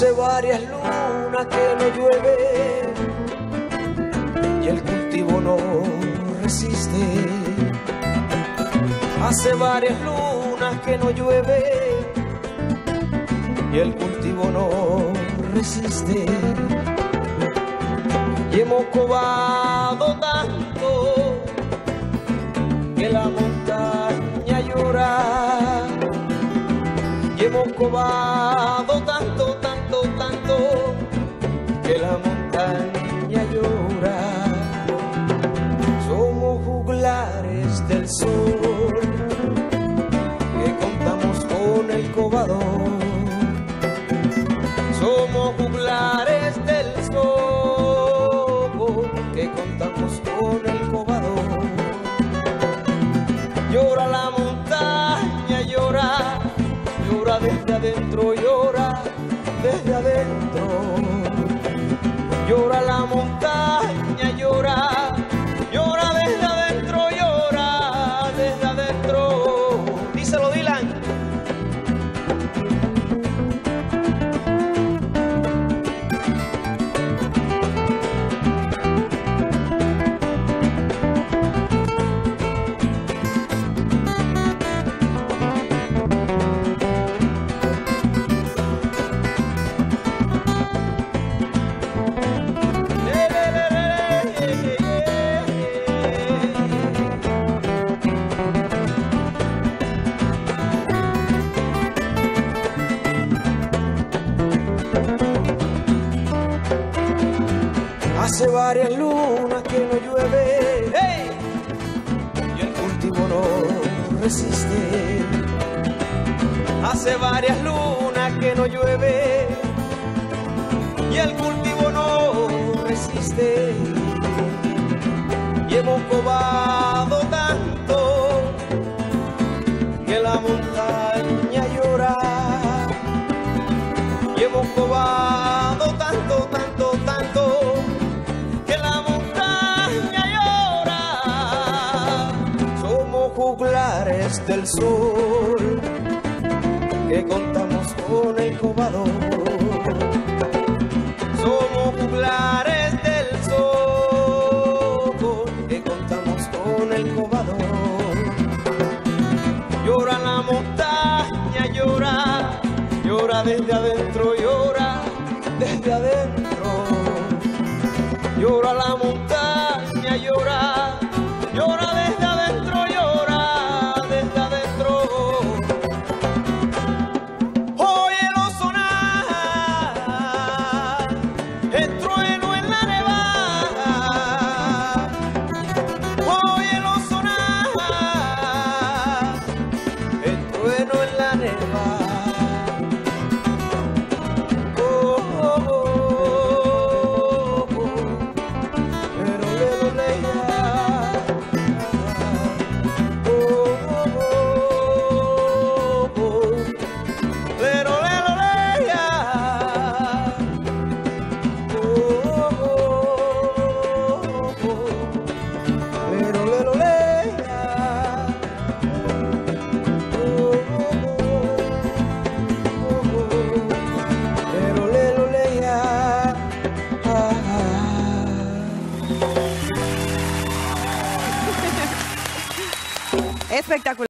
Hace varias lunas que no llueve y el cultivo no resiste. Hace varias lunas que no llueve y el cultivo no resiste. Y hemos covado tanto que la montaña llora. Y hemos covado tanto, tanto, tanto que la montaña llora. Somos juglares del sol que contamos con el covador. Somos juglares del sol que contamos con el covador. Llora la montaña, llora, llora desde adentro, llora desde adentro. Llora la montaña, llora, llora desde adentro, llora desde adentro. Díselo, Dylan. Hace varias lunas que no llueve, ¡hey! Y el cultivo no resiste. Hace varias lunas que no llueve y el cultivo no resiste. Y hemos covado tanto que la montaña llora. Y hemos covado tanto, tanto, tanto que la montaña llora. Somos juglares del sol que contamos con el covador. Somos juglares del sol que contamos con el covador. Llora la montaña, llora, llora desde adentro, llora desde adentro. Llora la montaña, llora, llora desde adentro, llora desde adentro. Óyelo sonar, el trueno en la nevada. Óyelo sonar, el trueno en la nevada. Espectacular.